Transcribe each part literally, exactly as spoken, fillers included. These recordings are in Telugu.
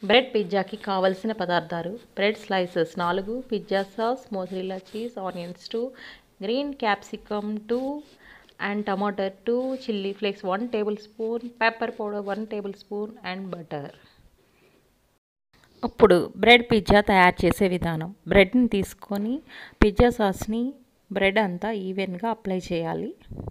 బ్రెడ్ పిజ్జాకి కావలసిన పదార్థాలు: బ్రెడ్ స్లైసెస్ నాలుగు, pizza sauce, mozzarella cheese, onions two, green capsicum two and tomato two, chilli flakes one tablespoon, pepper powder one tablespoon and butter. ఇప్పుడు బ్రెడ్ పిజ్జా తయారు చేసే విధానం: బ్రెడ్ని తీసుకొని పిజ్జా సాస్ని బ్రెడ్ అంతా ఈవెన్గా అప్లై చేయాలి.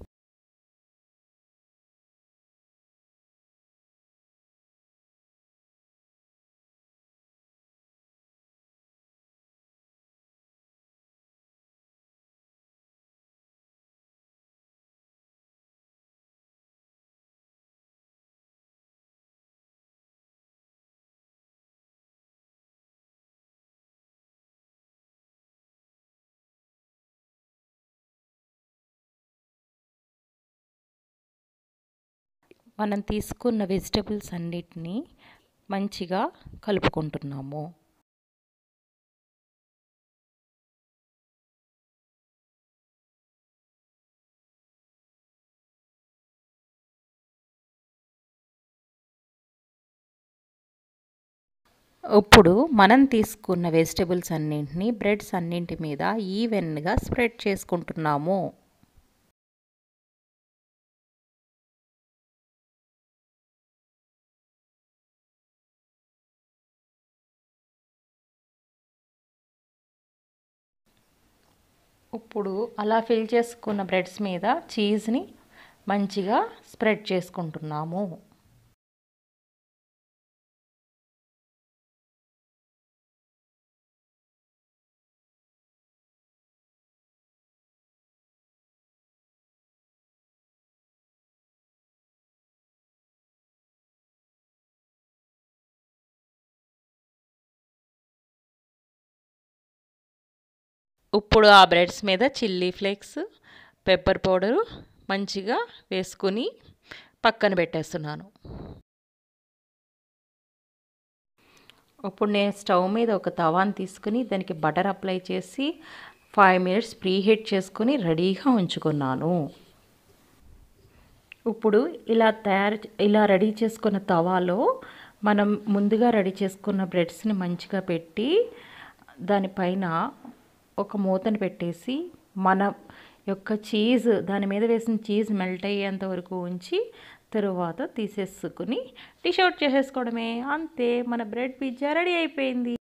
మనం తీసుకున్న వెజిటబుల్స్ అన్నిటినీ మంచిగా కలుపుకుంటున్నాము. ఇప్పుడు మనం తీసుకున్న వెజిటబుల్స్ అన్నింటినీ బ్రెడ్స్ అన్నింటి మీద ఈవెన్గా స్ప్రెడ్ చేసుకుంటున్నాము. ఇప్పుడు అలా ఫిల్ చేసుకున్న బ్రెడ్స్ మీద చీజ్ని మంచిగా స్ప్రెడ్ చేసుకుంటున్నాము. ఇప్పుడు ఆ బ్రెడ్స్ మీద చిల్లీ ఫ్లేక్స్, పెప్పర్ పౌడరు మంచిగా వేసుకుని పక్కన పెట్టేస్తున్నాను. ఇప్పుడు నేను స్టవ్ మీద ఒక తవాని తీసుకుని దానికి బటర్ అప్లై చేసి ఫైవ్ మినిట్స్ ప్రీ హీట్ చేసుకుని రెడీగా ఉంచుకున్నాను. ఇప్పుడు ఇలా తయారు ఇలా రెడీ చేసుకున్న తవాలో మనం ముందుగా రెడీ చేసుకున్న బ్రెడ్స్ని మంచిగా పెట్టి దానిపైన ఒక మూతను పెట్టేసి మన యొక్క చీజ్ దాని మీద వేసిన చీజ్ మెల్ట్ అయ్యేంత వరకు ఉంచి తరువాత తీసేసుకుని డిష్ అవుట్ చేసేసుకోవడమే. అంతే, మన బ్రెడ్ పిజ్జా రెడీ అయిపోయింది.